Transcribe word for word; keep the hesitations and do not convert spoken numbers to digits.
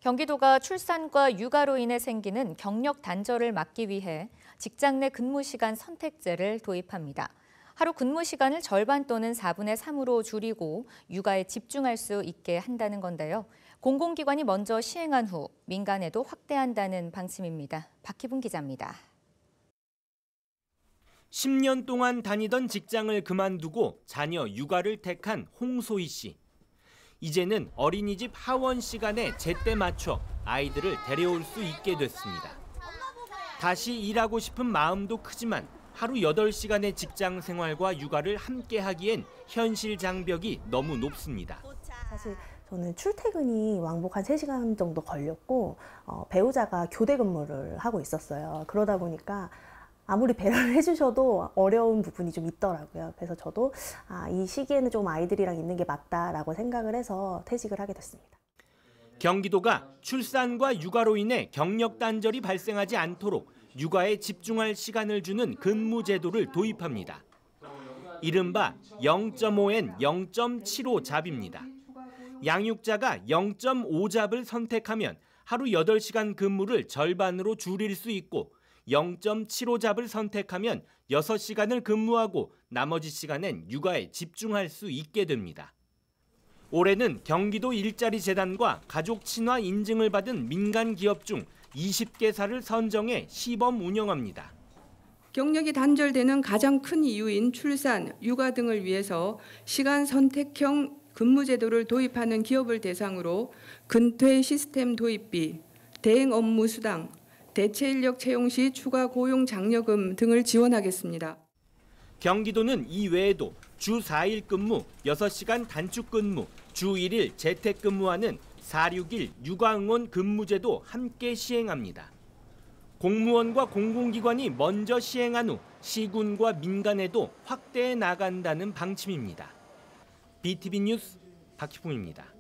경기도가 출산과 육아로 인해 생기는 경력 단절을 막기 위해 직장 내 근무 시간 선택제를 도입합니다. 하루 근무 시간을 절반 또는 사분의 삼으로 줄이고 육아에 집중할 수 있게 한다는 건데요. 공공기관이 먼저 시행한 후 민간에도 확대한다는 방침입니다. 박희분 기자입니다. 십 년 동안 다니던 직장을 그만두고 자녀 육아를 택한 홍소희 씨. 이제는 어린이집 하원 시간에 제때 맞춰 아이들을 데려올 수 있게 됐습니다. 다시 일하고 싶은 마음도 크지만 하루 여덟 시간의 직장 생활과 육아를 함께 하기엔 현실 장벽이 너무 높습니다. 사실 저는 출퇴근이 왕복 한 세 시간 정도 걸렸고 어, 배우자가 교대 근무를 하고 있었어요. 그러다 보니까 아무리 배려를 해주셔도 어려운 부분이 좀 있더라고요. 그래서 저도 아, 이 시기에는 좀 아이들이랑 있는 게 맞다라고 생각을 해서 퇴직을 하게 됐습니다. 경기도가 출산과 육아로 인해 경력 단절이 발생하지 않도록 육아에 집중할 시간을 주는 근무 제도를 도입합니다. 이른바 영 점 오엔 영 점 칠오 잡입니다. 양육자가 영 점 오 잡을 선택하면 하루 여덟 시간 근무를 절반으로 줄일 수 있고 영 점 칠오 잡을 선택하면 여섯 시간을 근무하고 나머지 시간엔 육아에 집중할 수 있게 됩니다. 올해는 경기도 일자리재단과 가족 친화 인증을 받은 민간 기업 중 이십 개사를 선정해 시범 운영합니다. 경력이 단절되는 가장 큰 이유인 출산, 육아 등을 위해서 시간 선택형 근무 제도를 도입하는 기업을 대상으로 근퇴 시스템 도입비, 대행 업무 수당, 대체 인력 채용 시 추가 고용 장려금 등을 지원하겠습니다. 경기도는 이 외에도 주 사 일 근무, 여섯 시간 단축 근무, 주 일 일 재택근무하는 사육일 육아응원 근무제도 함께 시행합니다. 공무원과 공공기관이 먼저 시행한 후 시군과 민간에도 확대해 나간다는 방침입니다. 비티비 뉴스 박희풍입니다.